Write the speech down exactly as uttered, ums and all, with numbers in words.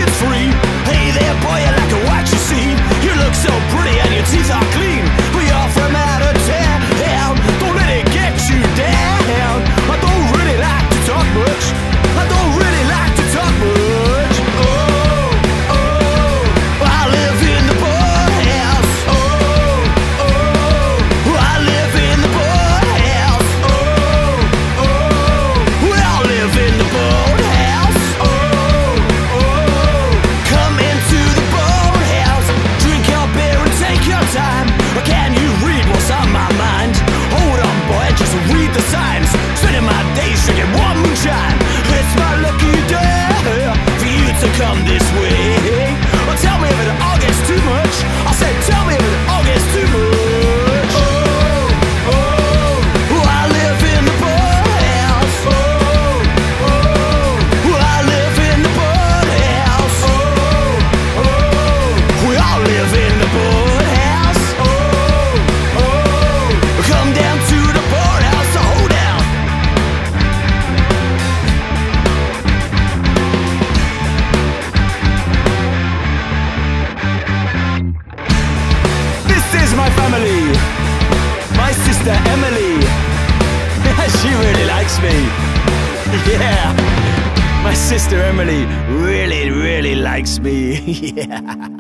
it's free. Hey there, boy, you like what you see. You look so pretty and your teeth are clean, but you're from out of town. Don't let it get you down. I don't really like to talk much. I don't really like to talk much. Oh, oh, I live in the boathouse. Oh, oh, I live in the boathouse. Oh, oh, we all live in the boathouse. Oh, oh, come into the boathouse. Drink your beer and take your time. Can you read what's on my mind? Hold on, boy, just read the signs. Spending my days drinking warm moonshine. It's my lucky day for you to come this way. Well, tell me if it all gets too much. I said, tell me if it all gets too much. Oh, oh, I live in the boathouse. Oh, oh, I live in the boathouse. Oh, oh, we all live in the boathouse. Oh, oh, come down to the boathouse to hold down. This is my family. My sister Emily. She really likes me. Yeah. My sister Emily really, really likes me. Yeah.